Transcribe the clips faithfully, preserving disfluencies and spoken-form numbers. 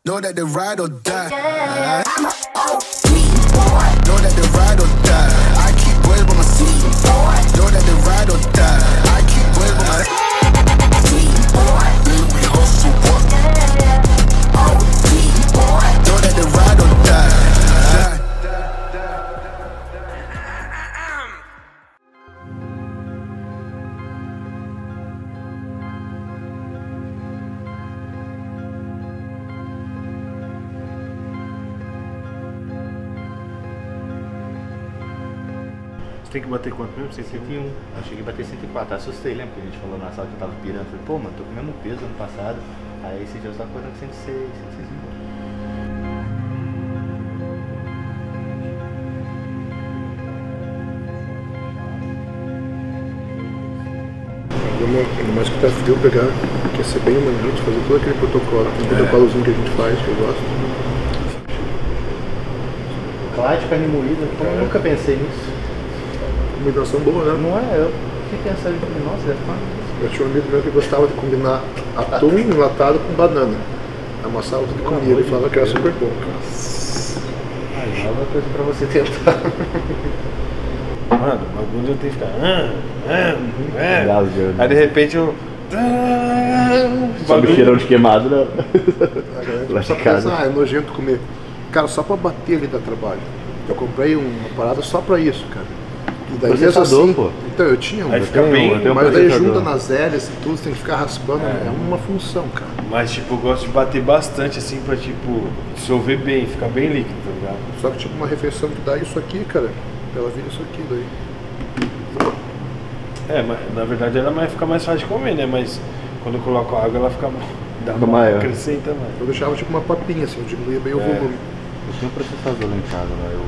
Know that the ride or die. I'm a O G boy. Know that the ride or die. I keep boys by my seat, boy. Know that the ride or die. I keep boys by my seat, boy. Then we hustle, boy. O G boy. Know that the ride or die. Tem que bater quanto mesmo? cento e um. Eu cheguei a bater cento e quatro, assustei, lembra que a gente falou na sala que eu tava pirando? Falei, pô, mano, tô com o mesmo peso ano passado. Aí esse dia eu tava acordando com cento e seis, cento e seis e pouco. Ainda mais que tá frio, pegar, aquecer bem o manguete, fazer todo aquele protocolo, aquele protocolozinho que a gente faz, que eu gosto. Clássico de carne moída, eu nunca pensei nisso. Combinação boa, né? Não é? Eu fiquei pensando, nossa, deve ficar. Eu tinha um amigo meu que gostava de combinar atum enlatado com banana. Amassava tudo e comia, ele falava que era super bom. Ah, nova coisa pra você tentar. Mano, o bagulho eu tenho que ficar. Ah, ah, ah. Gaudiano. Aí de repente eu. Só me cheirão de queimado, não. Lá só pra pensar, ah, é nojento comer. Cara, só pra bater ali dá trabalho. Eu comprei uma parada só pra isso, cara. E daí processador, assim, pô. Então eu tinha um, Aí fica bem, um, eu tenho mas um daí processador. junta nas hélices e tudo, você tem que ficar raspando, é. é uma função, cara. Mas tipo, eu gosto de bater bastante assim pra tipo, dissolver bem, ficar bem líquido, tá ligado? Só que tipo uma refeição que dá isso aqui, cara, ela vira isso aqui daí. É, mas na verdade ela vai ficar mais fácil de comer, né? Mas quando eu coloco água ela fica dá Fica uma maior. acrescenta mais. Eu deixava tipo uma papinha assim, eu diminuía bem o É. volume. Eu tinha um processador lá em casa, né? Eu...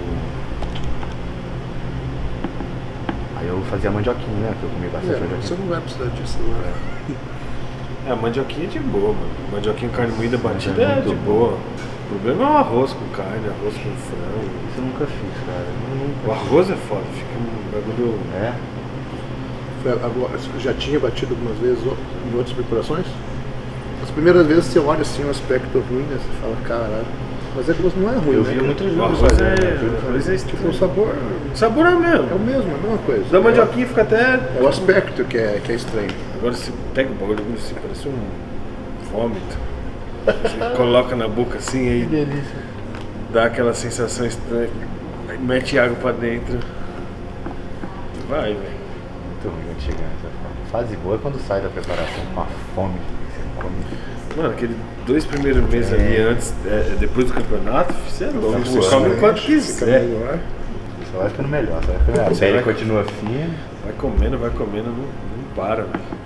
Aí eu fazia mandioquinha, né? Que eu comia bastante É, mandioquinha. você não vai precisar disso, né? É, a mandioquinha é de boa, mano. Mandioquinha com carne moída batida É é, muito de boa. O problema é o arroz com carne, arroz com frango. Isso eu nunca fiz, cara. Eu nunca O arroz é foda, fica um bagulho. É? Foi agora, já tinha batido algumas vezes em outras preparações? As primeiras vezes você olha assim um aspecto ruim, né? Você fala, caralho. Mas é que não é ruim, Eu né? vi cara? muito O jogo arroz fazer, é. né? O arroz é Tipo, estranho. o sabor O sabor é o é o mesmo. mesmo, é a mesma coisa. Da mandioquinha fica até. É o aspecto que é, que é estranho. Agora você pega o bagulho assim, parece um vômito. Você coloca na boca assim, aí delícia. dá aquela sensação estranha. Aí mete água pra dentro. Vai, velho. Muito ruim quando chegar nessa fase. Fase boa é quando sai da preparação com a fome. Você come. Mano, aquele dois primeiros meses É. ali antes, é, depois do campeonato, você é louco. Você voando, come né? quanto Fica quiser. melhor. Só vai ficando melhor, só vai ficando melhor. A Você pele vai- continua fina. Vai comendo, vai comendo, não, não para, velho.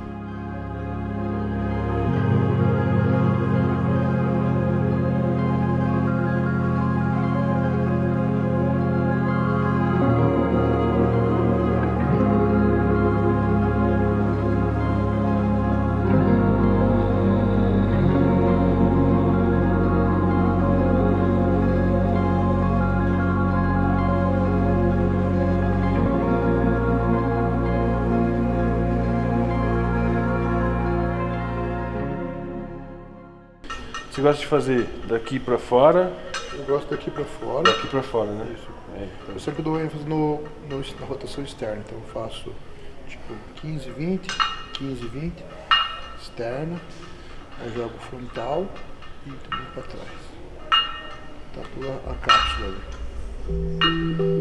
Você gosta de fazer daqui pra fora, Eu gosto daqui pra fora. daqui pra fora, né? Isso. É. Eu sempre dou ênfase no, no, na rotação externa, então eu faço tipo quinze, vinte, quinze, vinte, externa, aí jogo frontal e também pra trás. Tá toda a cápsula ali.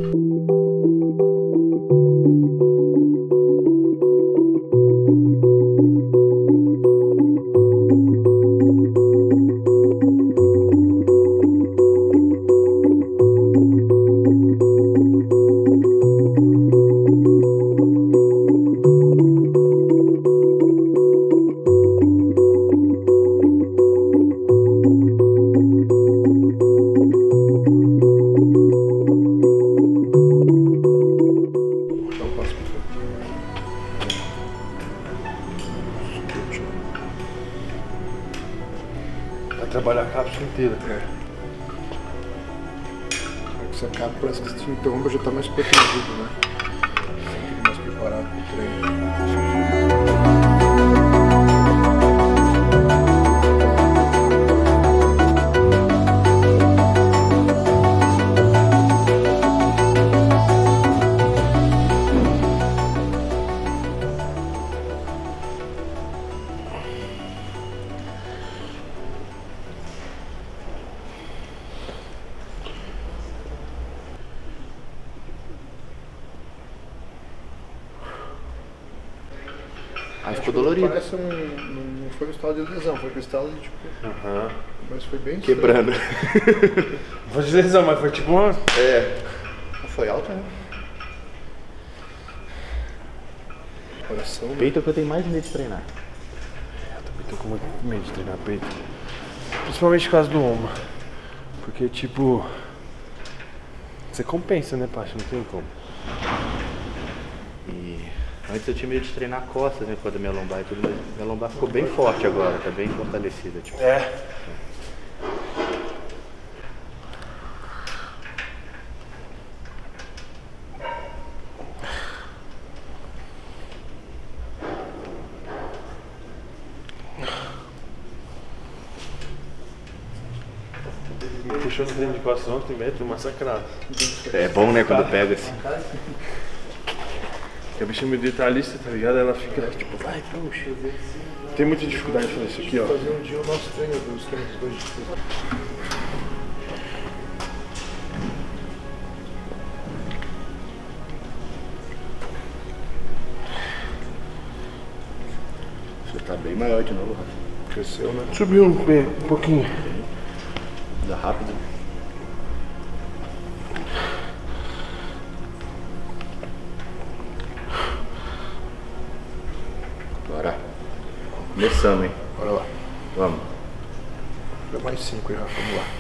Então passo pro Vai trabalhar a cápsula inteira. É. Aí que você acaba, parece que esse interrompe já tá mais protegido, né? Fica mais preparado pro treino. ficou dolorido. Parece um... Não foi um estado de lesão, foi um estado de tipo... Aham. Mas foi bem Quebrando. Não foi de lesão, mas foi tipo uma... É. Foi alto, né? Coração, né? Peito é o que eu tenho mais medo de treinar. Eu também tô com muito medo de treinar peito. Principalmente por causa do ombro. Porque, tipo... Você compensa, né, Pacho? Não tem como. E antes eu tinha medo de treinar costas, né, por causa da minha lombar e tudo, mas minha lombar ficou bem forte agora, tá bem fortalecida. Tipo. É. Puxou no treino de costas ontem, metro massacrado. É bom, né, quando pega assim. Porque a bicha é meio detalhista, tá ligado? Ela fica tipo, vai, puxa. Tem muita dificuldade de fazer isso aqui, ó. Fazer um dia o nosso treino do esquema dos dois dias. Você tá bem maior de novo, Rafa. Cresceu, né? Subiu um, um pouquinho. Dá rápido. Bora. Começamos, hein? Bora lá. Vamos. Deu mais cinco aí, Rafa. Vamos lá.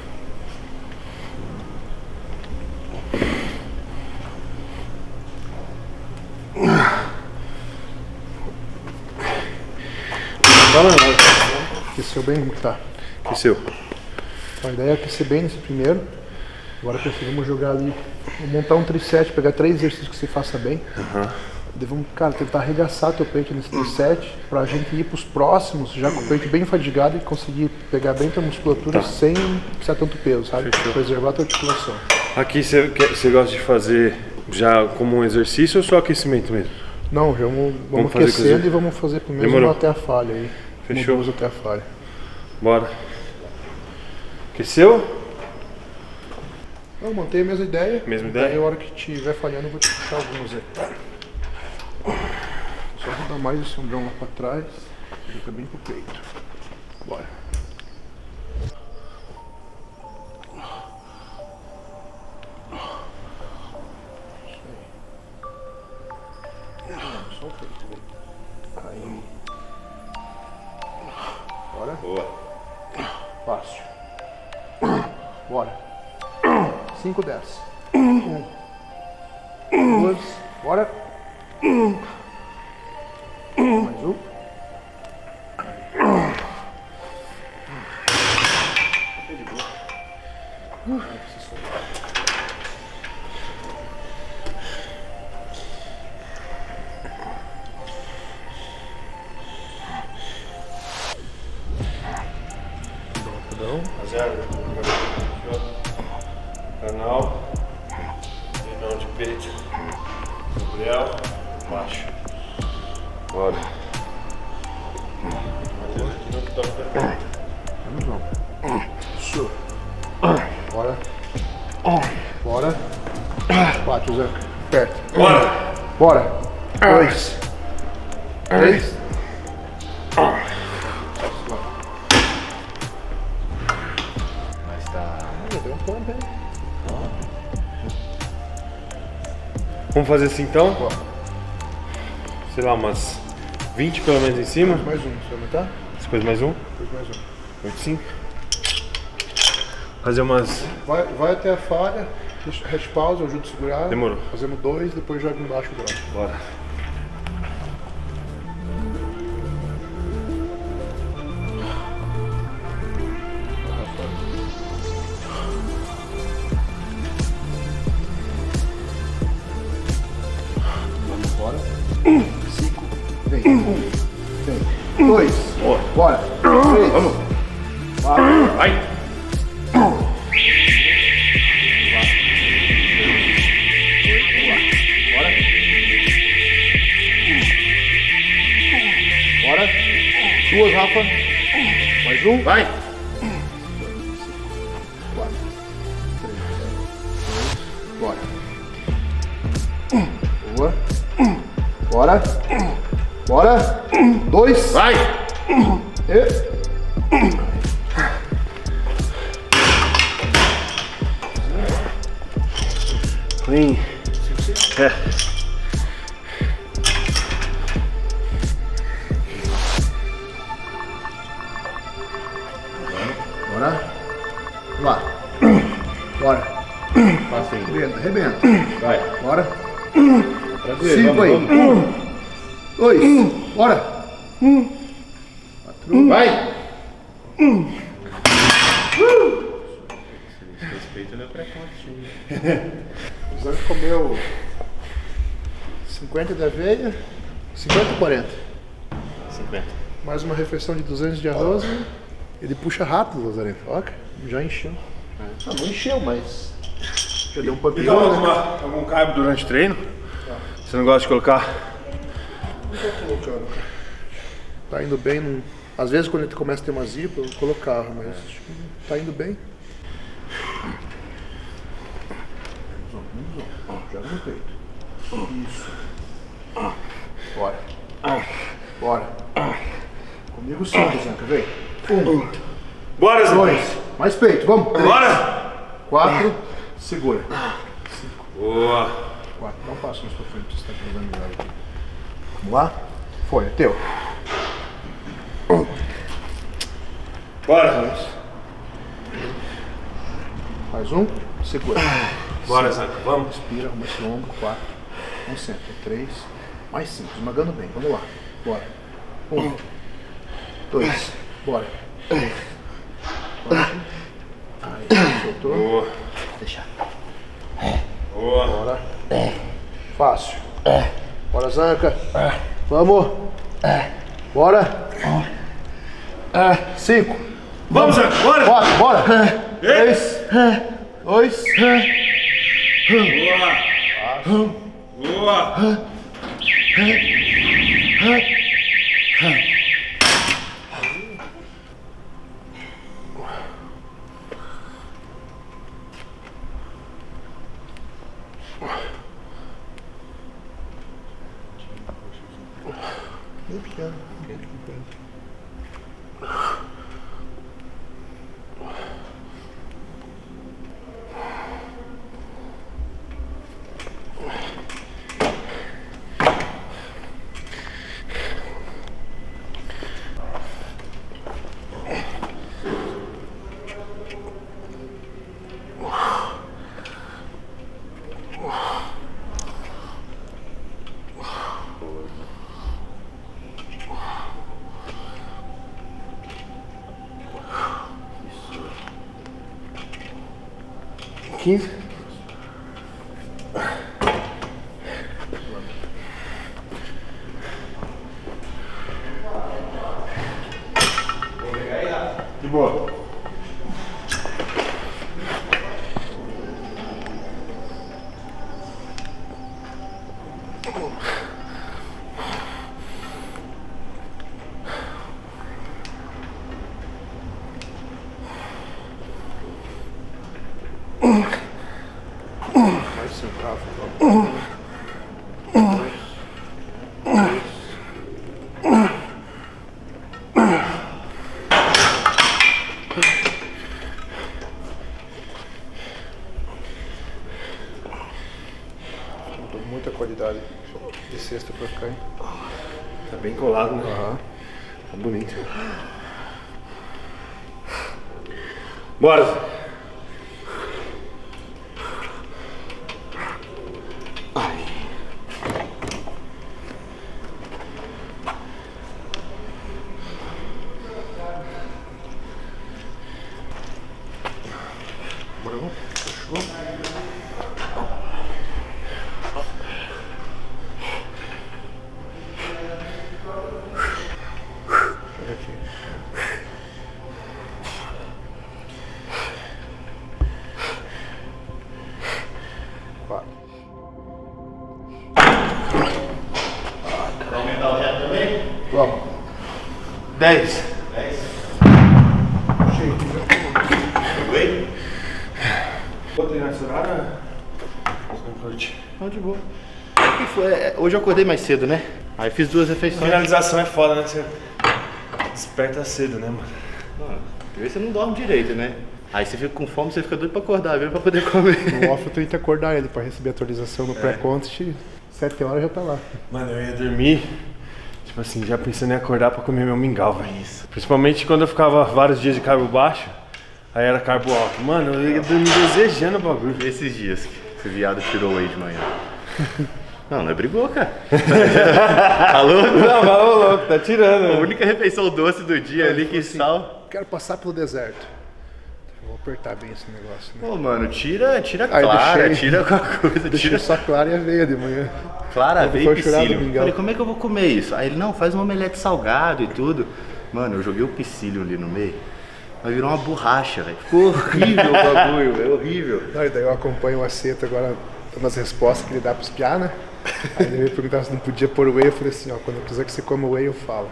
Fala nada. Aqueceu bem como que tá? Aqueceu. A ideia é aquecer bem nesse primeiro. Agora vamos jogar ali, vamos montar um tricep, pegar três exercícios que você faça bem. Aham. Daí vamos, cara, tentar arregaçar teu peito nesse tricep pra gente ir pros próximos, já com o peito bem fadigado e conseguir pegar bem tua musculatura Tá. sem precisar tanto peso, sabe? Fechou. Preservar a tua articulação. Aqui você quer- você gosta de fazer já como um exercício ou só aquecimento mesmo? Não, já vamos, vamos, Vamos fazer aquecendo coisa- e vamos fazer pelo menos Demorou. uma até a falha aí. Fechou. Uma, duas até a falha. Bora. Aqueceu? Não, mantém a mesma ideia. Mesma ideia? Daí a hora que estiver falhando eu vou te puxar alguns aí. Só vou dar mais esse ombrão lá pra trás. Fica bem pro peito. Bora. Só o peito, velho. Aí. Bora. Boa. Fácil. Bora. cinco, dez. Um. Duas. Bora. Mais um. Não. Rapaziada, aqui, ó. Canal. Treinão de peito. Gabriel. Macho. Bora. Matheus aqui no que toca. Vamos lá. Isso. Bora. Bora. Quatro, Zé. Perto. Bora! Bora. Dois. Três. Mas tá. Deu um ponto aí. Vamos fazer assim então? Bora. Sei lá, umas vinte pelo menos em cima. Mais um. Você vai aumentar? Depois mais um. Depois mais um. vinte e cinco. Fazer umas. Vai, vai até a falha. Deixa, rest pause, eu ajudo a segurar. Demorou. Fazemos dois, depois joga embaixo o braço. Bora. Bora. Cinco. Vem. Um. Vem. Dois. Bora. Três. Vamos! Quatro. Vai! Bora. Bora. Duas, Rafa. Mais um. Vai! Quatro. Três. Bora. Boa. Bora. Bora. Dois. Vai! E... Clean. É. Bora. Vamos lá. Bora. Passa aí. Arrebenta, arrebenta. Vai. Bora. Tranquilo, Cinco vamos, aí. vamos. Um, dois. Bora. Quatro. Vai! Respeito meu preconceito. O Zang comeu cinquenta de aveia, cinquenta ou quarenta? cinquenta. Mais uma refeição de duzentos de arroz. Ele puxa rápido, Lazarento. Ó, já encheu. Ah, não encheu, mas já deu um E papinho. dá alguma, algum carbo durante o treino? Você não gosta de colocar? Não tô colocando, cara. Tá indo bem. Não... Às vezes quando ele começa a ter uma zipa, eu colocava, mas acho que tá indo bem. Joga no peito. Isso. Bora. Bora. Comigo sim, Zanca, vem. Um. Bora, Zé! Dois. Mais peito, vamos. Bora! Quatro. Segura. Boa! Quatro. Não passa mais pra frente, você tá pegando melhor aqui. Vamos lá? Foi, é teu. Um. Bora! Dois. Mais um. Segura. Bora, Zanca, vamos! Respira, arruma esse ombro. Quatro. Concentra. Três. Mais cinco. Esmagando bem. Vamos lá. Bora. Um. Dois. Bora. Três. Quatro. Aí, soltou. Boa! Deixa. Boa! Bora. Fácil. Bora, Zanca. Vamos. Bora. Cinco. Vamos, Zanca, bora! Quatro. Bora. Três. Dois. Boa! Boa! Bem pequeno. quinze. De boa. Mais cinco, Rafa. Dois. Três. Mudou muita qualidade de cesta pra cá, hein? Tá bem colado, né? Aham. Tá bonito. Bora, Zé! Bora, vamos. Fechou. Chega aqui. Quatro. Vai aumentar o reto também? Vamos. dez. dez. Cheio. Oi? Vou treinar esse horário? Não curte. Não, de boa. O que foi? É, hoje eu acordei mais cedo, né? Aí fiz duas refeições. Finalização é foda, né? Você desperta cedo, né, mano? Mano, primeiro você não dorme direito, né? Aí você fica com fome, você fica doido pra acordar, viu? Pra poder comer. No off eu tento acordar ele pra receber atualização no é. pré-contest. Sete horas já tá lá. Mano, eu ia dormir, tipo assim, já pensando em acordar pra comer meu mingau, velho. Principalmente quando eu ficava vários dias de carbo baixo, aí era carbo alto. Mano, eu ia dormir desejando o bagulho. E esses dias que esse viado tirou whey de manhã? Não, não é brigou, cara. Tá louco? Não, falou louco, tá tirando. A única refeição doce do dia eu ali que assim, sal. Quero passar pelo deserto. Vou apertar bem esse negócio, né? Pô, mano, tira, tira a clara, deixei, tira qualquer coisa. Deixa tira só clara e aveia de manhã. Clara, aveia e psyllium. Falei, como é que eu vou comer isso? Aí ele, não, faz um omelete salgado e tudo. Mano, eu joguei o psyllium ali no meio. Mas virou uma borracha, velho. Ficou horrível o bagulho, é horrível. Não, e daí eu acompanho o Aceto agora nas respostas que ele dá pros piá, né? Aí ele me perguntava se não podia pôr whey, eu falei assim, ó, quando eu quiser que você coma whey, eu falo.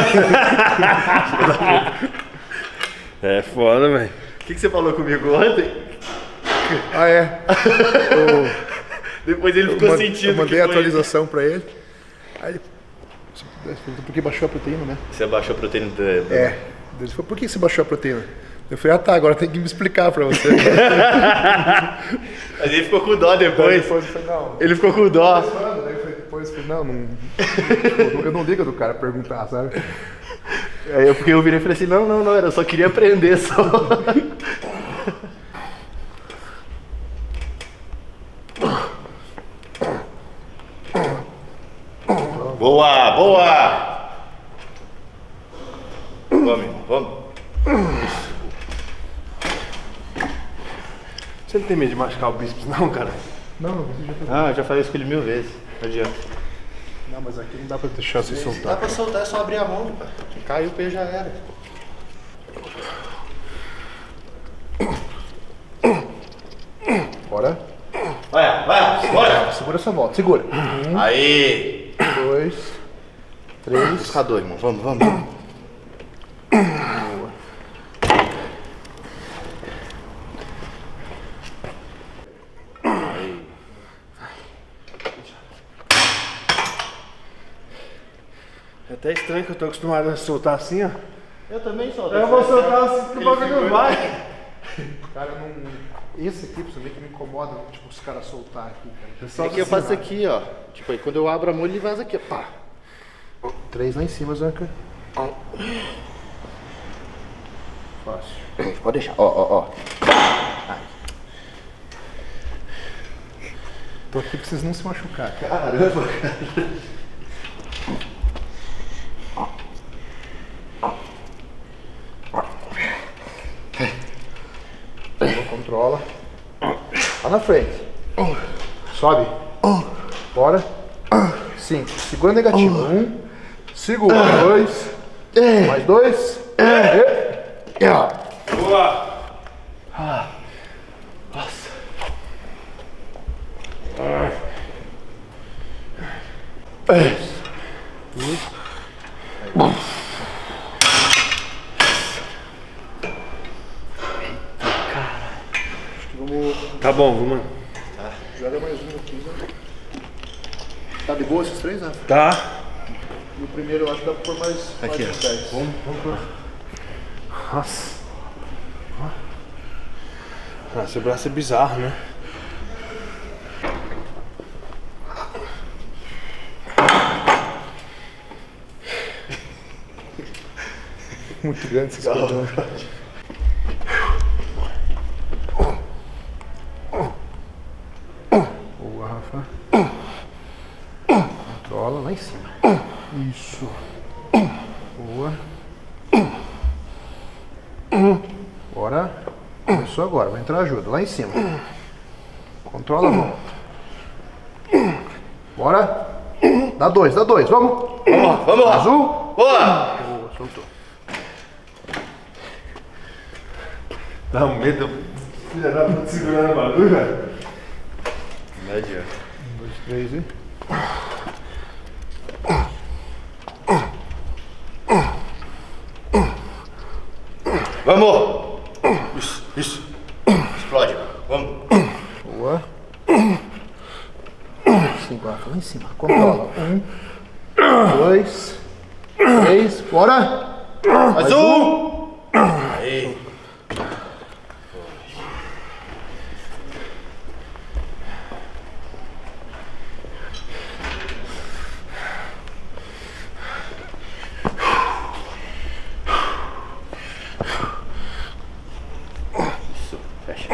É foda, velho. O que, que você falou comigo ontem? Ah, é? Eu, Depois ele ficou eu, sentindo eu mandei que a foi... atualização pra ele. Aí ele perguntou por que baixou a proteína, né? Você baixou a proteína do... É. Ele falou, por que você baixou a proteína? Eu falei, ah tá, agora tem que me explicar pra você. Mas ele ficou com dó depois. Depois eu falei, não. Ele ficou com dó. Daí eu falei, depois eu falei, não, não. Eu não ligo do cara perguntar, sabe? Aí eu, porque eu virei e falei assim, não, não, não, eu só queria aprender só. Boa, boa! Vamos, vamos. Você não tem medo de machucar o bíceps não, cara? Não, você já fez. Ah, eu já falei isso com ele mil vezes. Não adianta. Não, mas aqui não dá pra deixar você Dá soltar. pra soltar, é só abrir a mão, cara. Caiu o pé já era. Bora. Vai, vai, bora! Segura essa volta, segura. Um, Aí! dois, três. Buscador, irmão. Vamos, vamos, vamos. Boa. Aí. É até estranho que eu tô acostumado a soltar assim, ó. Eu também solto. Eu vou soltar assim que o bagulho não vai. Cara, não. Esse aqui, pra você ver que me incomoda, tipo, os caras soltar aqui, cara. É que eu faço aqui, ó. Tipo, aí quando eu abro a mão, ele vaza aqui, ó. Pá. Três lá em cima, Zanca. Fácil. Pode deixar, ó, ó, ó. Tô aqui pra vocês não se machucar, cara. Caramba, Controla. Lá na frente. Sobe. Bora. Cinco. Segura negativo. Um. Segura. Dois. Mais dois. E. Boa! nossa. Tá bom, vamos. Joga mais um aqui, né? Tá de boa esses três, né? Tá. E o primeiro eu acho que dá pra pôr mais. Aqui, mais ó. dez. Vamos, vamos por. Nossa. Ah, seu braço é bizarro, né? Muito grande esses cordões. Boa, Rafa. Controla lá em cima. Isso. Boa. Bora. Começou agora, vai entrar ajuda. Lá em cima. Controla a mão. Bora. Dá dois, dá dois. Vamos. Vamos lá, vamos lá. Azul. Boa! Boa, soltou. Dá um medo. Filha da puta segurando o bagulho, velho. Não adianta. Um, dois, três e. Vamos! Isso, isso. Explode. Vamos. Boa. Cinco, Rafa, lá em cima. Controla. Um. dois, três, bora! Mais um! Aí. Isso, fecha.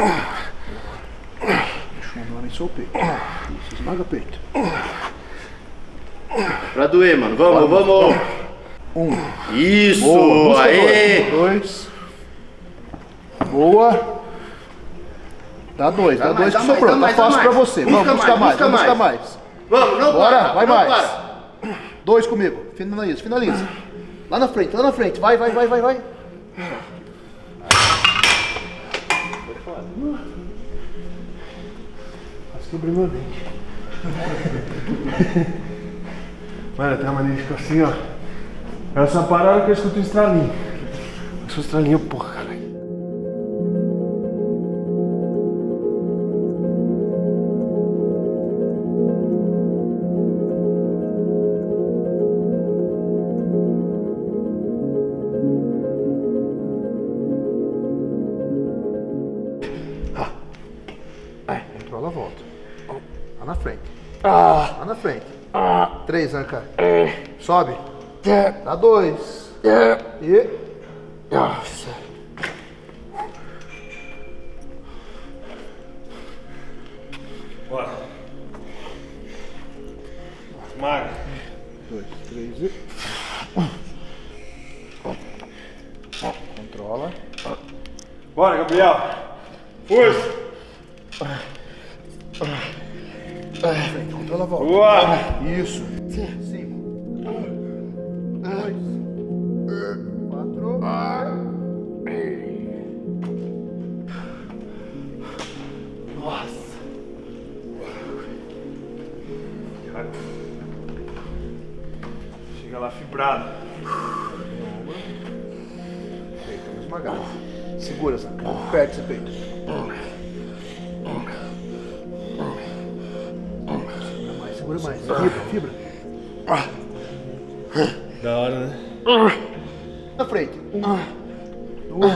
Deixa uma mão em seu peito. Isso, esmaga o peito. Pra doer, mano. Vamos, vamos. Um. Isso! Boa, Aê! Dois. Boa. Dá dois, dá, Dá mais, dois que dá mais, sobrou. dá Tá mais, dá fácil mais. pra você. Busca Vamos buscar mais, mais, busca vamos buscar mais. mais. Vamos, não Bora, para, vai não mais. para. Dois comigo. Finaliza, finaliza. Lá na frente, lá na frente. Vai, vai, vai, vai, vai. Quase quebrei meu dente. Mano, tem uma mania de ficar assim, ó. Ela só para a hora que eu escuto um estralinho. Eu sou estralinho, porra, caralho. Controla a volta. Lá na frente. Lá na frente. Três, arranca. Sobe. Dá dois. E. Nossa. Bora. Maga. Dois, três e. Controla. Bora, Gabriel. Força. Frente, controla a volta. Boa. Isso. Cinco. Dois. Quatro. Nossa. Chega lá fibrado. Peito, vamos esmagar. Segura, Zanca. Perde esse peito. Segura mais, segura mais. Fibra, fibra. Da hora, né? Na frente. Um. Dois.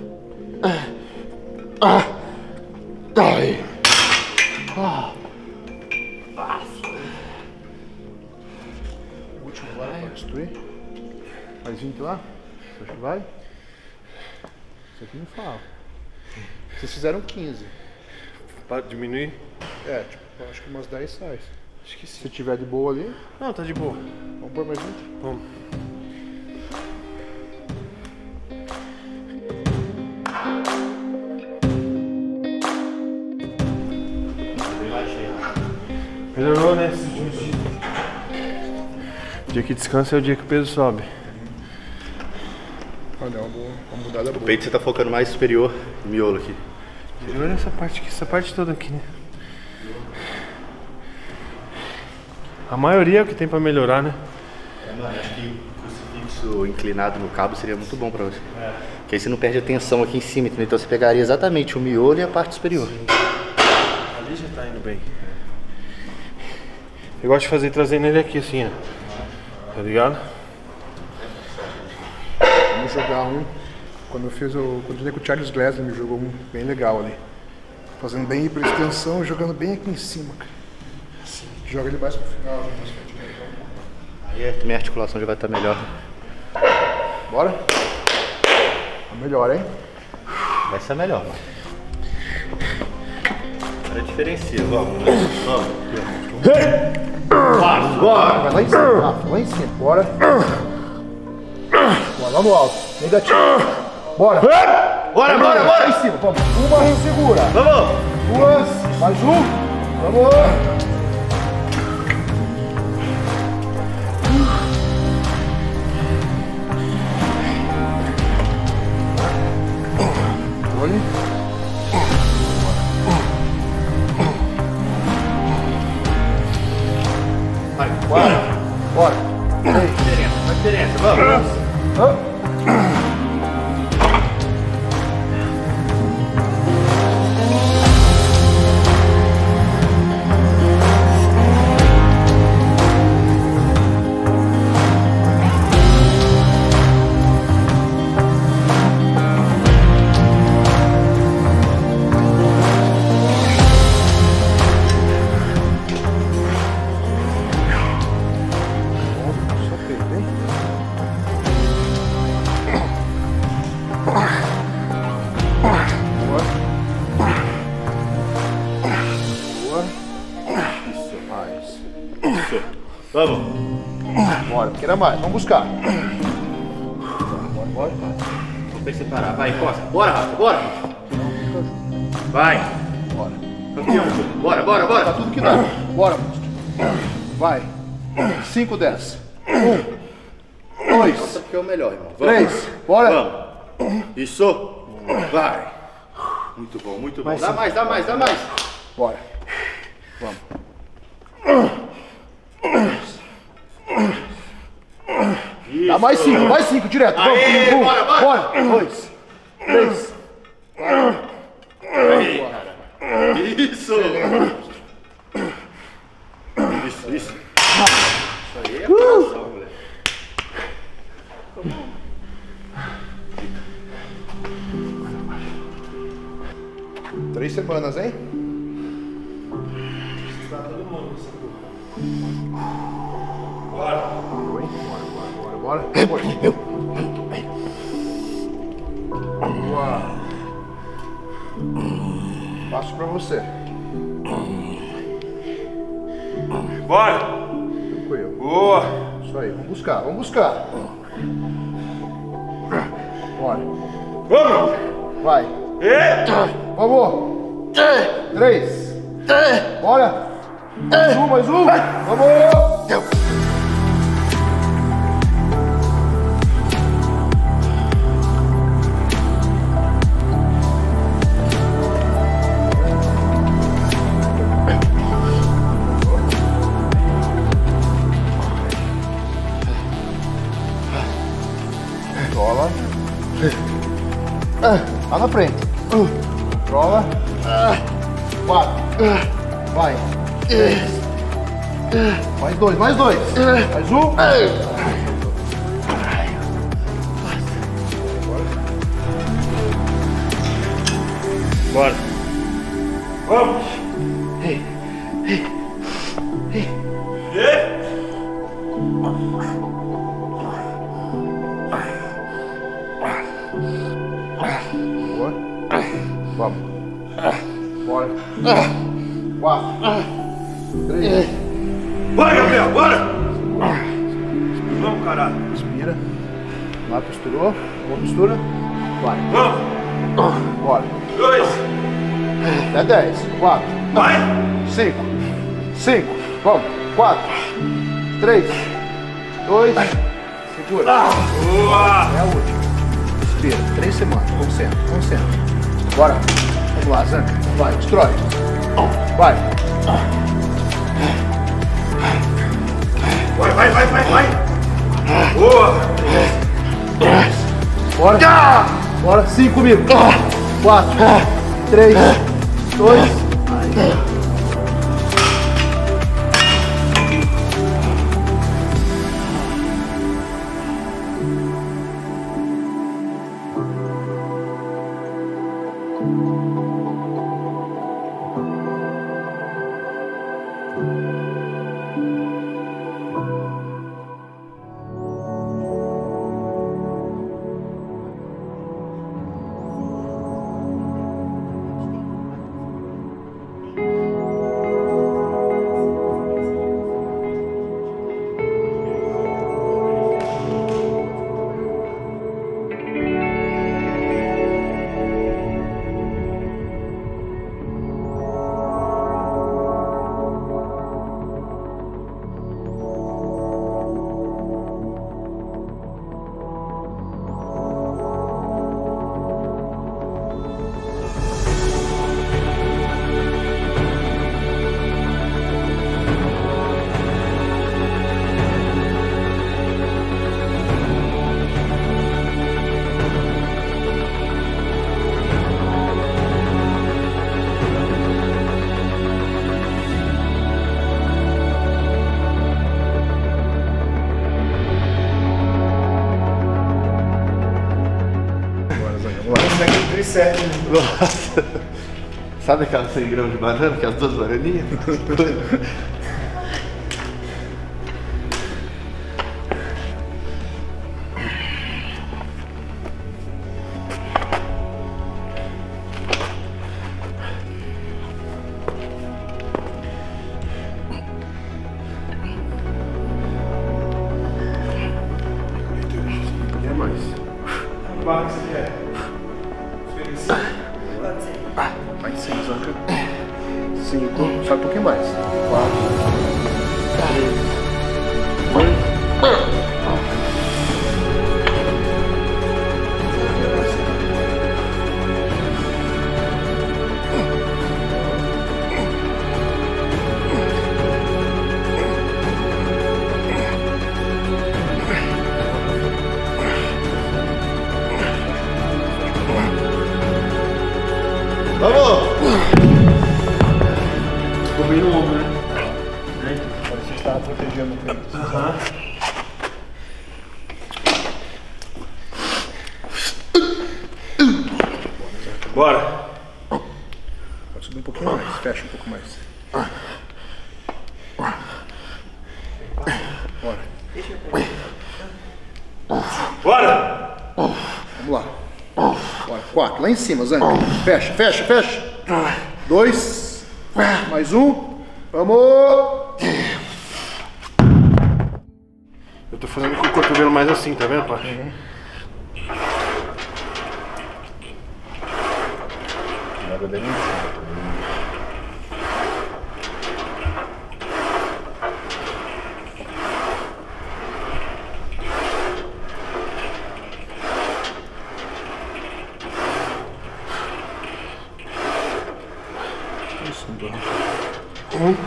O último agora para destruir. Mais vinte lá. Você acha que vai? Isso aqui me fala. Vocês fizeram quinze. Para diminuir? É, tipo, eu acho que umas dez sai. Acho que sim. Se tiver de boa ali, Não, tá de boa. vamos pôr mais vinte. Vamos. Melhorou, né? Esses dias. O dia que descansa é o dia que o peso sobe. Olha, uma, boa, uma mudada O boa. peito você tá focando mais superior, no miolo aqui. Olha essa parte aqui, essa parte toda aqui, né? A maioria é o que tem pra melhorar, né? É, mano, acho que o crucifixo inclinado no cabo seria muito bom pra você. É. Porque aí você não perde a tensão aqui em cima, entendeu? Então você pegaria exatamente o miolo e a parte superior. Ali já tá indo bem. Eu gosto de fazer trazendo ele aqui assim, ó. Tá ligado? Vamos jogar um. Quando eu fiz o. Quando eu dei com o Charles Glass, ele me jogou um bem legal ali. Fazendo bem hiperextensão e jogando bem aqui em cima, cara. Joga ele mais pro final, mais pra frente. Aí a minha articulação já vai estar melhor. Bora? Tá melhor, hein? Vai ser melhor, mano. Agora diferencia, vamos. Vamos. Vamos, bora! Vai lá em cima, Rafa, lá em cima. Bora. Bora, lá no alto. Negativo. Bora. Bora, bora, bora! Lá em cima, vamos. Uma, segura. Vamos! Duas, mais um. Vamos. Olha. Vai, Bora. Bora. Ei. diferença, faz diferença, vamos! Ah. Vamos. Bora, queira mais, vamos buscar. Bora, bora, bora. Vamos separar, vai, Costa. Bora, Rafa, bora. Vai. Bora. Campeão. Bora, bora, bora. Tá tudo que dá. Bora, monstro. Vai. cinco, dez. um, dois, Nossa, porque é o melhor, irmão. três. Bora. Vamos. Isso. Vai. Muito bom, muito bom. Mais Dá cinco. mais, dá mais, dá mais. Bora. Vamos. Isso. Dá mais cinco, mais cinco, direto. Vamos. Aê, Um, bora, bora. bora. Dois, três. Aí, cara. Isso. Isso, isso. Isso aí é apelação, moleque. Três semanas, hein? Está todo mundo nessa porra. Bora. Oi? Bora, bora, bora, bora. Bora. Eu. Boa. Passo pra você. Bora. Tranquilo. Boa. Isso aí, vamos buscar, vamos buscar. Bora. Vamos. Vai. Eita. Vamos. Três. Bora. Mais um, mais um. Vamos. Controla. Lá na frente. Controla. Quatro. Vai. Três. Mais dois, mais dois. Mais um. Bora. Vamos. Ei, ei, ei. E? Boa. Vamos. Bora. Quatro. Três. Bora, Gabriel, bora. Vamos, caralho. Inspira. Lá, posturou. Boa postura. Vai. Vamos. Bora. Dois. Até dez. Quatro. Vai. Cinco. Cinco. Vamos. Quatro. Três. Dois. Segura. Boa. É a última. Inspira. Três semanas. Concentra. Concentra. Bora. Vamos lá, Zanca. Vai. Destrói. Vai. Vai, vai, vai, vai, vai. Boa. Bora. Bora. Cinco comigo. Quatro. Três. Dois. Nossa. Sabe aquela cem gramas de banana, aquelas duas bananinhas? Mais de cem, zanca. cinco, só um pouquinho mais. quatro, três, dois, Vamos! Ficou bem no ombro, né? Parece que estava protegendo o peito. Aham. Bora! Pode subir um pouquinho mais, fecha um pouco mais. Bora. Bora! Vamos lá. Bora. Quatro. Lá em cima, Zanca. Fecha, fecha, fecha. Dois. Mais um. Vamos! Eu tô fazendo com o cotovelo mais assim, tá vendo, pai? Uhum. Nada bem em cima. Isso, bom. Um.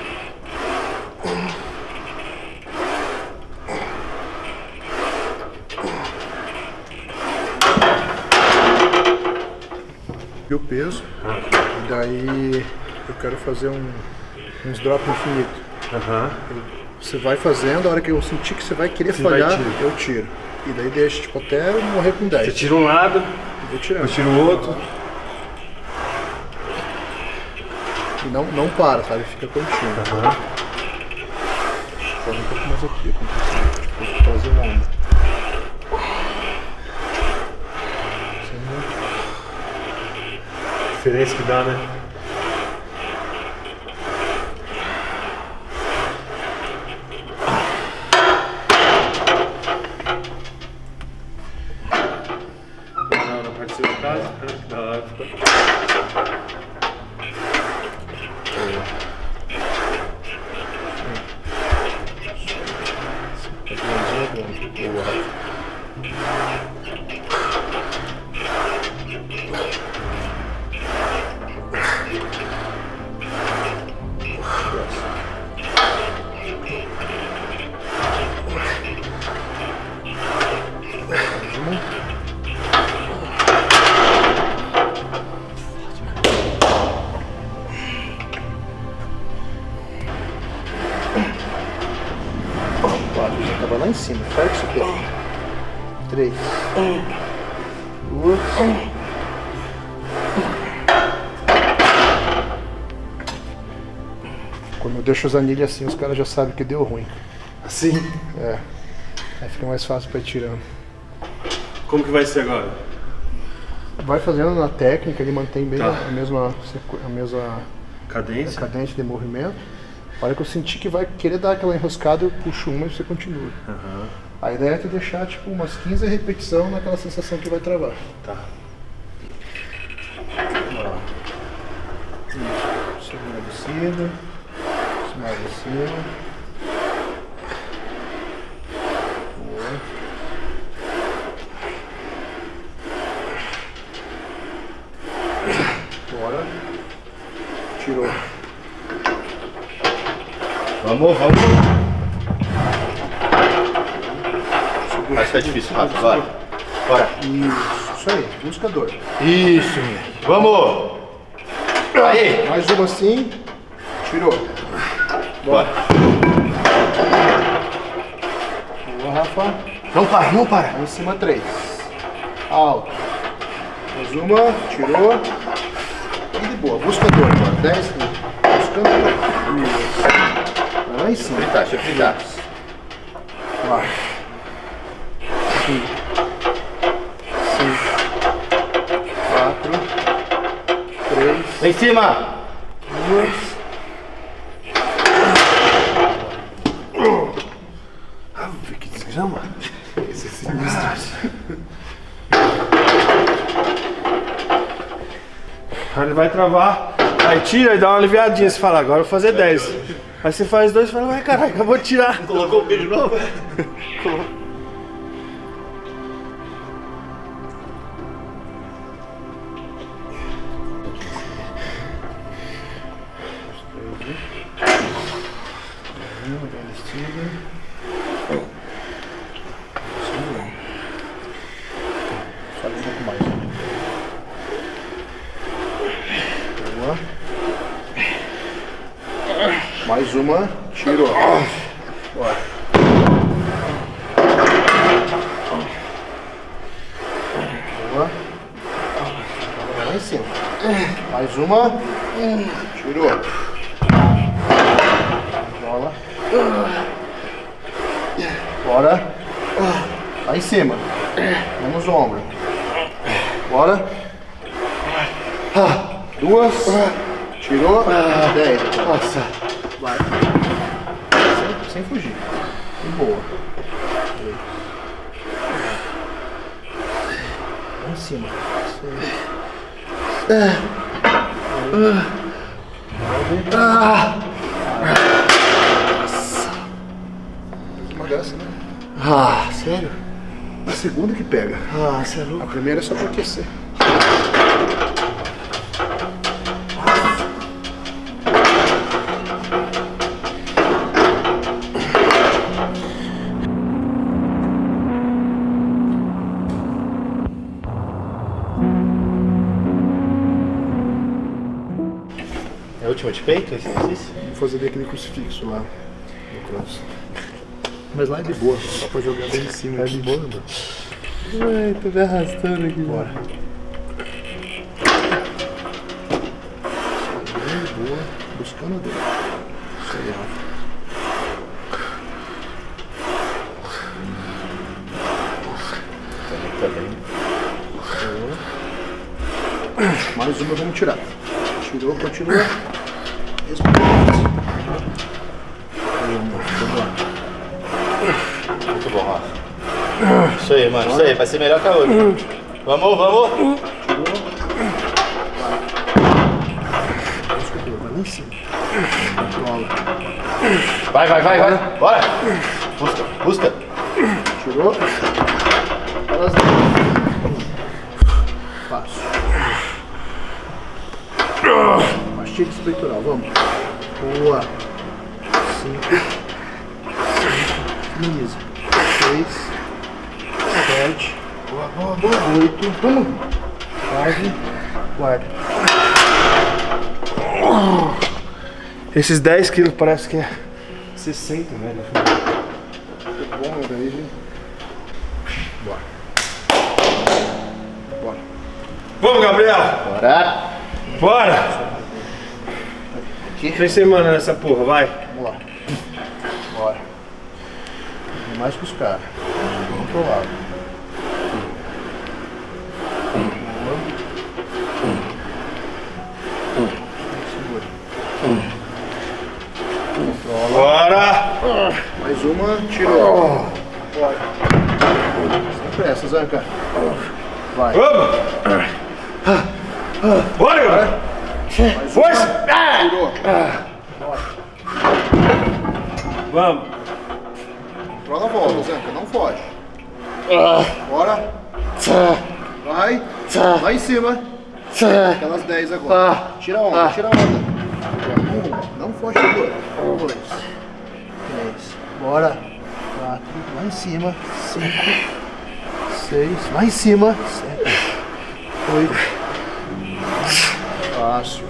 E o peso. E daí eu quero fazer um, uns drop infinito. Aham. Você vai fazendo, a hora que eu sentir que você vai querer Você falhar, vai e tira. eu tiro. E daí deixa tipo, até eu morrer com Você dez. tira um lado, Eu vou tirando. eu tiro o outro. E não, não para, sabe? Fica contínuo. Aham. Faz um pouco mais aqui, tipo, fazer o ombro. Diferença que dá, né? Não, não participou do caso? Da hora, ficou. Quatro, já tava lá em cima. Espera que isso aqui. Três. Duas. Quando eu deixo as anilhas assim, os caras já sabem que deu ruim. Assim? É. Aí fica mais fácil pra ir tirando. Como que vai ser agora? Vai fazendo na técnica, ele mantém bem Tá. a mesma, sequ- a mesma Cadência? cadência de movimento. A hora que eu sentir que vai querer dar aquela enroscada, eu puxo uma e você continua. Aham. A ideia é tu deixar tipo umas quinze repetições naquela sensação que vai travar. Tá. Segura a descida, mais em cima. Boa. Bora. Tirou. Vamos, vamos. Vai ficar difícil, Rafa. Bora. Bora. Isso, isso aí, buscador. Isso. Vamos. Aí. Mais uma assim. Tirou. Bora. Boa, Rafa. Não para, não para. Lá em cima, três. Alto. Mais uma, tirou. E de boa, buscador agora. Dez. Buscando. Isso. Vai lá em cima. Fritar, deixa eu fritar. Vai. Cinco. Cinco. Quatro. Três. Lá em cima. Duas. Ah, que desgrama. Esse é sinistro. Olha ele vai travar, aí tira e dá uma aliviadinha. Você fala, agora eu vou fazer dez. Aí você faz dois e fala, vai caralho, acabou de tirar. Colocou o peso de novo? Colocou. Faz um pouco mais. Boa. Mais uma. Tirou. Bora. Boa. Lá em cima. Mais uma. Tirou. Bola. Bora. Lá em cima. Vamos no ombro. Bora. Duas. Tirou. Dez. Nossa. Vai. Sem, sem fugir. E boa. Lá em cima. Uma dessa, né? Ah, sério? A segunda que pega. Ah, você é louco. A primeira é só pra aquecer. É o último de peito esse exercício? Vou fazer aquele crucifixo lá no cross. Mas lá é de boa, só pra jogar bem em cima. É de boa, mano. Ai, tô me arrastando aqui. Bora. Bem de boa, buscando dentro. Isso aí, Rafa. Tá bem. Boa. Mais uma, vamos tirar. Tirou, continua. Respira. Muito bom, Rafa. Isso aí, mano. Isso aí, vai ser melhor que a outra. Vamos, vamos. Vai lá em cima. Bola. Vai, vai, vai, vai. Bora. Busca, busca. Tirou. Para as dez. Fácil. Mastiga esse peitoral, vamos. Boa. Cinco. Finaliza. Seis. Sete. Boa, boa, boa. Oito. Vamos. Nove. Guarda. Esses dez quilos parece que é sessenta, velho. Muito bom, meu daí, gente. Bora. Bora. Vamos, Gabriel! Bora. Bora! Três semanas nessa porra, vai! Vamos lá. Bora. Vamos mais que os caras. Vamos pro lado. Segura. Controla. Bora! Mais uma, tirou. Bora. Sem pressa, Zanca. Vai. Vamos! Bora, Gabriel! Força! Tirou. Vamos! Controla a volta, Zanca, não foge. Bora. Vai. Lá em cima. Aquelas dez agora. Tira a onda, tira a onda. Um, não foge agora. Dois. Três. Bora. Quatro. Lá em cima. Cinco. Seis. Lá em cima. Sete. Oito. Fácil.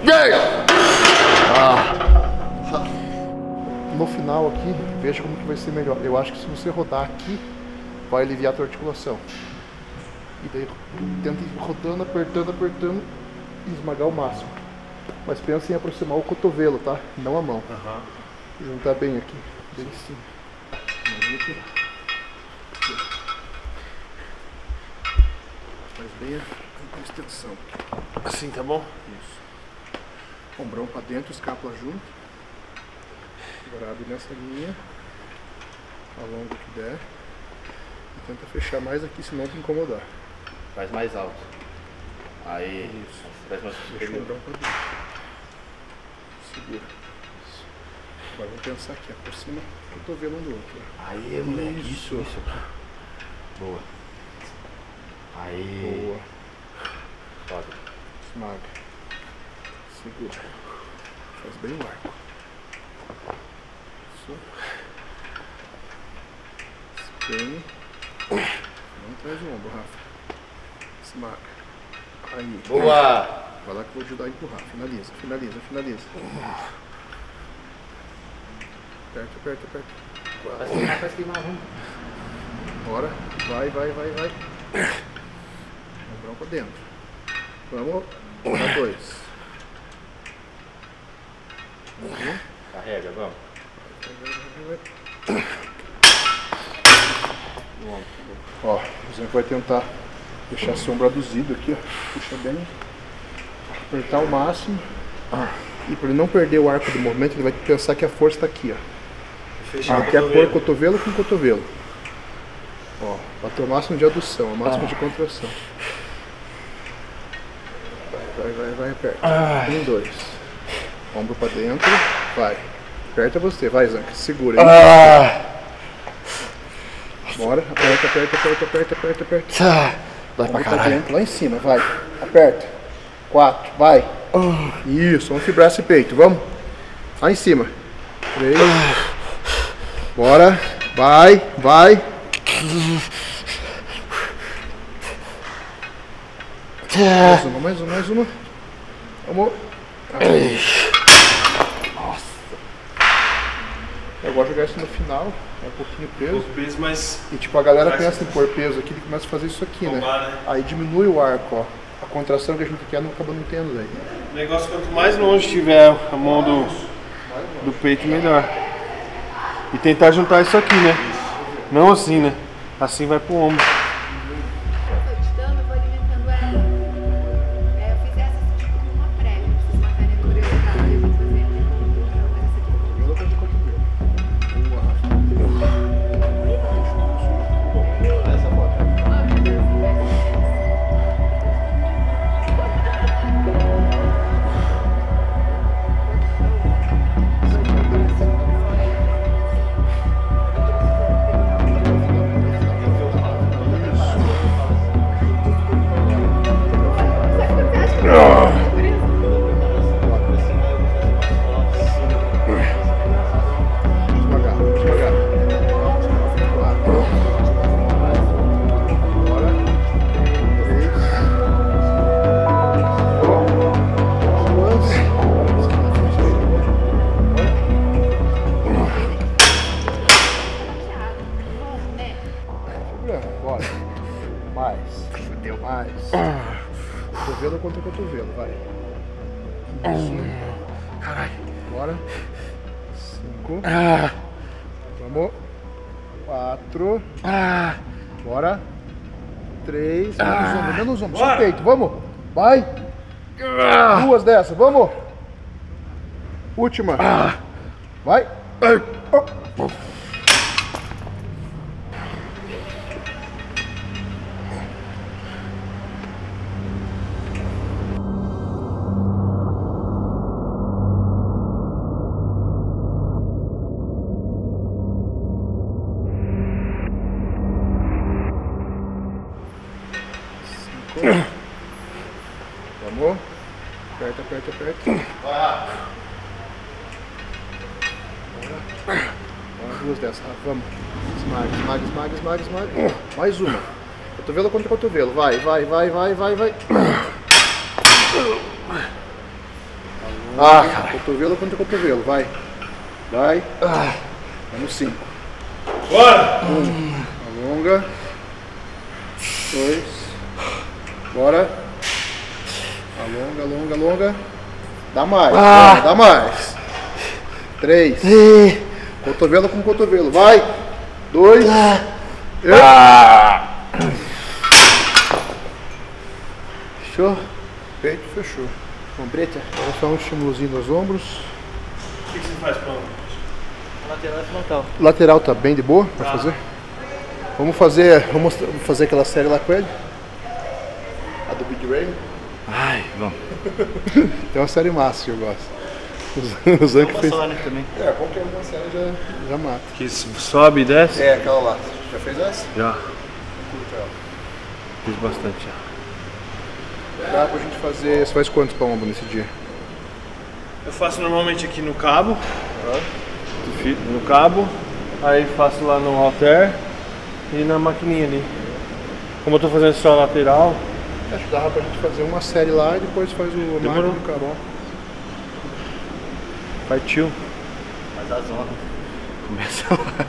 No final aqui, veja como que vai ser melhor. Eu acho que se você rodar aqui, vai aliviar a tua articulação. E daí tenta ir rodando, apertando, apertando e esmagar o máximo. Mas pensa em aproximar o cotovelo, tá? Não a mão. Uhum. Juntar bem aqui, bem em cima. Mais aqui. Faz bem a extensão. Assim, tá bom? Isso. Ombrão pra dentro, escápula junto. Agora abre nessa linha. Alonga o que der. E tenta fechar mais aqui, senão te incomodar. Faz mais alto. Aí. Isso. Traz mais Deixa o ombro pra dentro. Segura. Agora vamos pensar aqui, ó, por cima, cotovelo um do outro. Aê, moleque. Isso. Isso. Boa. Aê. Boa. Foda. Esmaga. Segura. Faz bem o arco. Isso. Espreme. Não traz o ombro, Rafa. Esmaga. Aí. Boa! Vai lá que eu vou ajudar a empurrar. Finaliza, finaliza, finaliza. Aperta, aperta, aperta. Faz queimar, faz queimar, vamos. Bora. Vai, vai, vai, vai. Ombrão pra dentro. Vamos. Para dois. Uhum. Carrega, vamos. Ó, o Zé vai tentar deixar a sombra aduzido aqui, ó. Puxa bem. Apertar ao máximo. E para ele não perder o arco do movimento, ele vai pensar que a força está aqui, ó. Fechar Ele quer pôr cotovelo com cotovelo. Ó, bater o máximo de adução, o máximo de contração. Vai, vai, vai, vai, aperta. Um, dois. Ombro pra dentro. Vai. Aperta você, vai, Zanca. Segura aí. Bora. Aperta, aperta, aperta, aperta, aperta, aperta. Vai pra Ombro pra caralho. dentro, lá em cima, vai. Aperta. Quatro, vai. Isso, vamos fibrar esse peito, vamos. Lá em cima. Três. Bora. Vai, vai. Mais uma, mais uma, mais uma. Vamos. Aí. Nossa. Eu gosto de jogar isso no final. É um pouquinho peso. peso, mas E tipo, a galera pensa em pôr peso aqui, ele começa a fazer isso aqui, né? Tomar, né? Aí diminui o arco, ó. A contração que a gente quer não acaba não tendo daí. o negócio, quanto mais longe tiver a mão do, do peito, melhor. E tentar juntar isso aqui, né? Não assim, né? Assim vai pro ombro. Eu tô te dando, eu vou alimentando ela. É, eu fiz essa tipo como uma prévia, pra vocês matarem a curiosidade. Eu vou fazer aqui com essa aqui. Essa foto. Devagar, devagar. Quatro. Bora. Três. Duas. Segurando, bora. Mais. Fudeu mais. Cotovelo contra cotovelo, vai. Isso. Caralho. Bora. Cinco. Vamos. Quatro. Bora. Três. Menos ombro, menos ombro. Só peito. Vamos. Vai. Duas dessas. Vamos. Última. Vai. Vamos. Aperta, aperta, aperta. Bora. Bora, duas dessas. Ah, vamos. Esmaga, esmaga, esmaga, esmaga, esmaga. Mais uma. Cotovelo contra cotovelo. Vai, vai, vai, vai, vai, vai. Ah, cara. Cotovelo contra cotovelo. Vai. Vai. Vamos cinco. Bora! Um. Alonga. Dois. Bora. Alonga, alonga, alonga. Dá mais. Ah. Dá mais. Três. Cotovelo com cotovelo. Vai. Dois. Ah. Fechou? Peito, fechou. Ombreta. Agora só um estimulozinho nos ombros. O que, que você faz, Paulo? Lateral e frontal. Lateral tá bem de boa pra fazer? Vamos fazer. Vamos mostrar- vamos fazer aquela série lá com ele. A do Big Ray. Ai, vamos. Tem uma série massa que eu gosto. O Zan que fez. Sonic também. É, qualquer uma série já, já mata. Que sobe e desce? É, aquela lá. Já fez essa? Já. Curta ela. Fiz bastante já. Dá pra gente fazer. Você faz quantos pra ombro nesse dia? Eu faço normalmente aqui no cabo. No cabo. Aí faço lá no halter e na maquininha ali. Como eu tô fazendo só lateral. Acho que dava pra gente fazer uma série lá e depois faz o Demorou. máquina do cabo. Partiu. Mas a zona começa lá.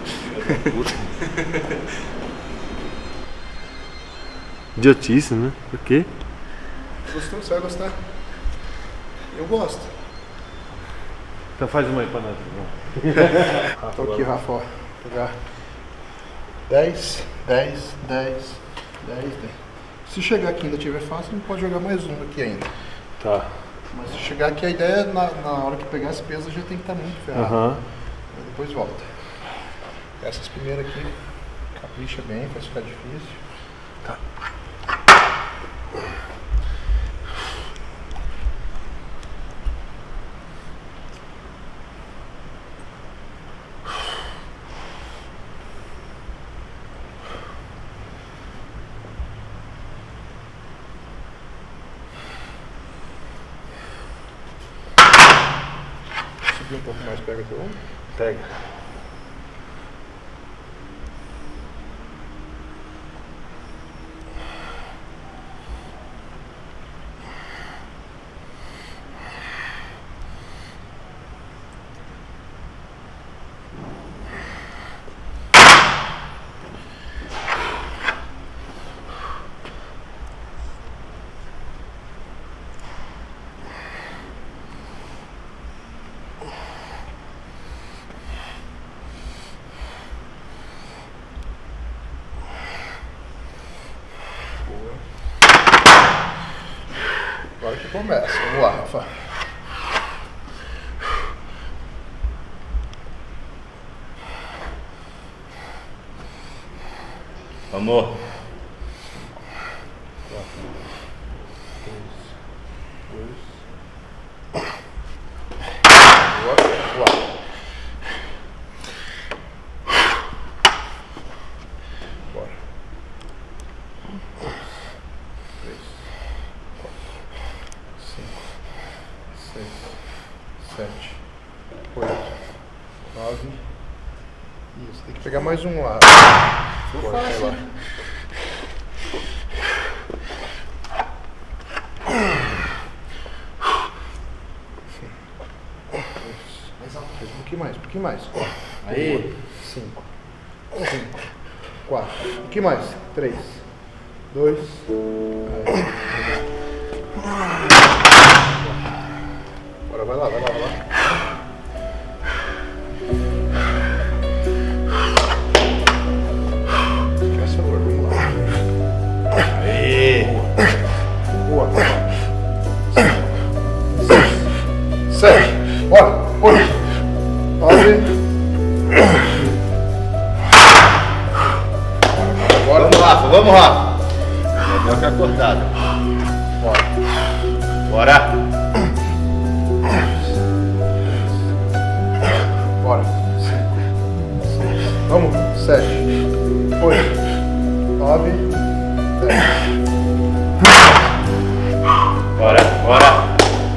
Idiotice, né? Por quê? Gostou? Você vai gostar? Eu gosto. Então faz uma aí pra nós. Tô aqui, Rafa, ó. Vou pegar dez, dez, dez, dez, dez. Se chegar aqui e ainda tiver fácil, não pode jogar mais um aqui ainda. Tá. Mas se chegar aqui, a ideia na, na hora que pegar esse peso já tem que estar muito ferrado. Aham. Aí depois volta. Essas primeiras aqui, capricha bem, faz ficar difícil. Tá. Subir um pouco mais, pega teu ombro. Pega. Agora que começa. Vamos lá, Rafa. Vamos. Sete, oito, nove. Isso, tem que pegar mais um lá. Bora, vai lá. Mais alto, um pouquinho mais, um pouquinho mais. Aí. Cinco, cinco, quatro, um pouquinho mais. Três, dois. Aí. Bora, vai lá, vai lá, vai lá. Essa dor, vamos lá. Aí. Boa. Seis, sete, bora, oito, nove. Bora, Vamos, Rafa, vamos, Rafa. Já deu que acordada. bora. Bora. Bora. Cinco, seis, vamos. Sete, oito, nove, dez. Bora, bora.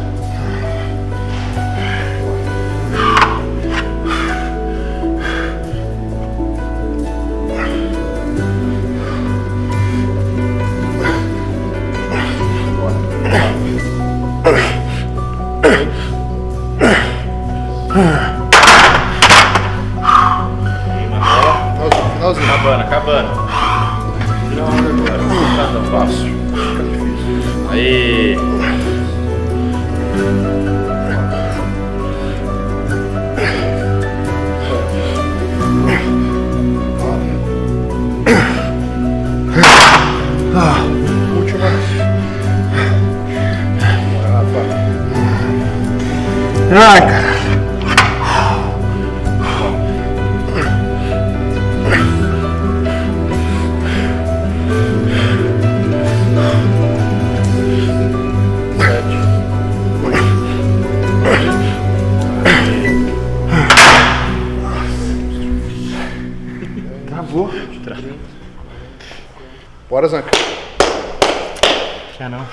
Finalzinho, finalzinho. Acabando, acabando. Tira uma onda agora. Não tá tão fácil. Fica difícil. Aí. Última. Bora, Rafa. Ai, cara. Bora, Zanca. Já não.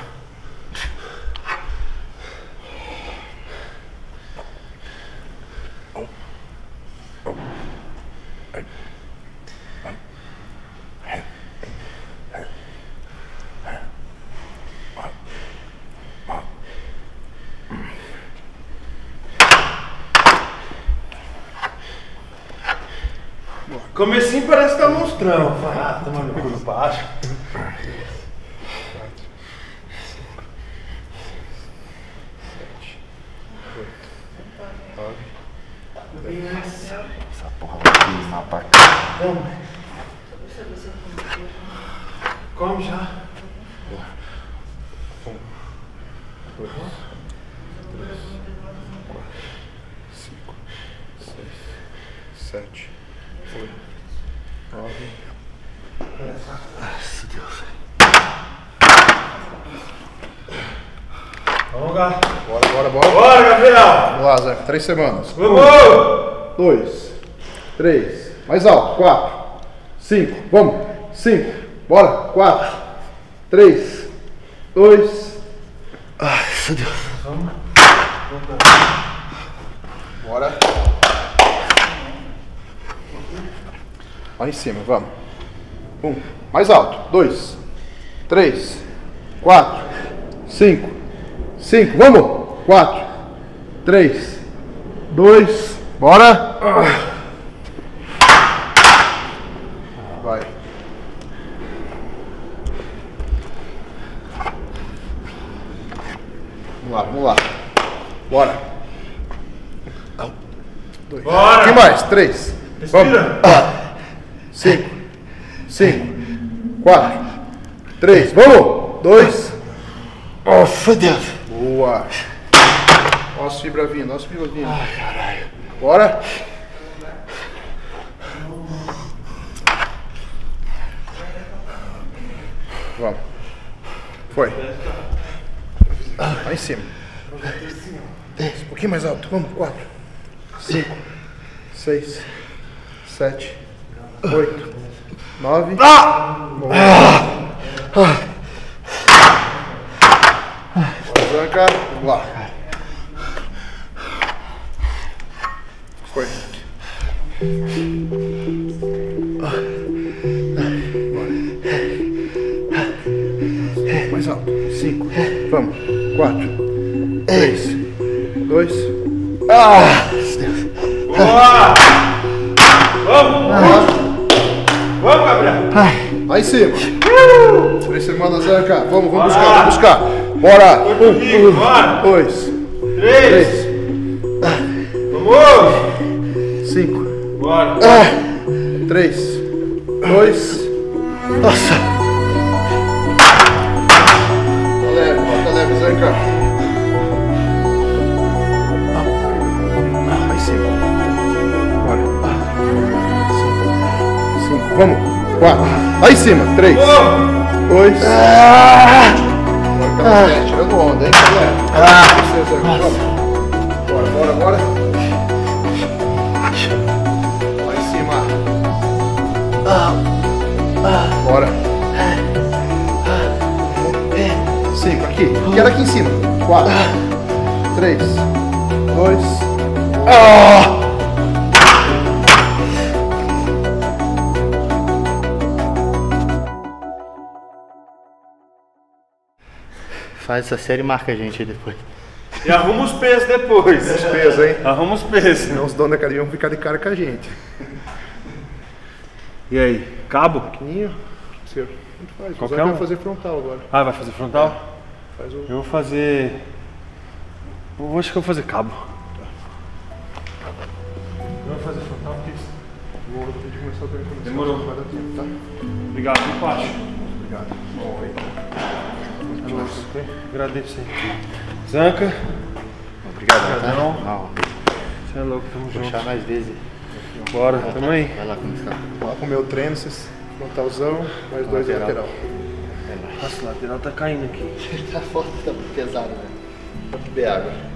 Comecinho parece que tá monstrão. Ah, toma no cu do baixo. Essa porra vai pisar pra cá. Come. Come já. Um, dois, três, quatro, cinco, seis, sete, oito, nove. Nossa, Deus. Vamos lá. Bora, bora, bora. Bora, Gabriel. Vamos lá, Zanca. Três semanas. Vamos. Um, dois, três. Mais alto. Quatro, cinco. Vamos. Cinco. Bora. Quatro, três, dois. Ai, meu Deus. Vamos. Bora. Lá em cima, vamos. Um. Mais alto. Dois, três, quatro, cinco, cinco. Vamos. Quatro, três, dois. Bora. Vai. Vamos lá, vamos lá. Bora. Dois. Bora. Quem mais? Três. Respira. Vamos. Quatro. Cinco. Cinco. Quatro. Três. Vamos. Dois. Nossa, Deus. Boa. Olha as fibras vindo, olha as fibras vindo. Ai, caralho. Bora. Vamos. Foi. Lá em cima. Um pouquinho mais alto. Vamos. Quatro. Cinco. Seis. Sete. Oito. Nove. Boa. Zanca. Vamos lá. Foi. Mais alto. Cinco. Vamos. Quatro. Três. Dois. Ah, Deus. Boa. Vamos. Vamos, Gabriel. Lá em cima. Três semanas, Zanca. Vamos, vamos buscar, vamos buscar. Bora. Porto Rico, bora. Dois. Três. Três. Vamos. Cinco. Bora. Três. Dois. Nossa. Tá leve, bota leve, Zanca. Lá em cima. Bora. Cinco. Cinco. Vamos. Quatro. Lá em cima. Três. Dois. Agora tá tirando onda, hein, galera? Você, Zanca. Vamos. Bora, bora, bora. Lá em cima. Bora. Cinco, aqui. Quero aqui em cima. Quatro. Três. Dois. Faz essa série e marca a gente aí depois. E arruma os pesos depois. Os pesos, hein? Arruma os pesos. Senão os donos da academia vão ficar de cara com a gente. E aí, cabo? Pequenininho. Seu. Tanto faz. Qualquer Qualquer um? vai fazer frontal agora. Ah, vai fazer frontal? Faz o... Eu vou fazer... Eu acho que eu vou fazer cabo. Eu vou fazer frontal porque... Vou ter de começar o treino. Demorou. Vai dar tempo, tá? Obrigado, viu, Paty? Obrigado. Bom, aí. Agradeço aí. Zanca. Obrigado, tá? Não. Não. Você é louco, tamo junto. Puxar mais vezes. Bora, tamo aí. Vai lá começar. Lá com o meu treino, vocês frontalzão, mais dois Lateral. lateral. Nossa, o lateral tá caindo aqui. Tá foda, tá pesado, né? Vou beber água.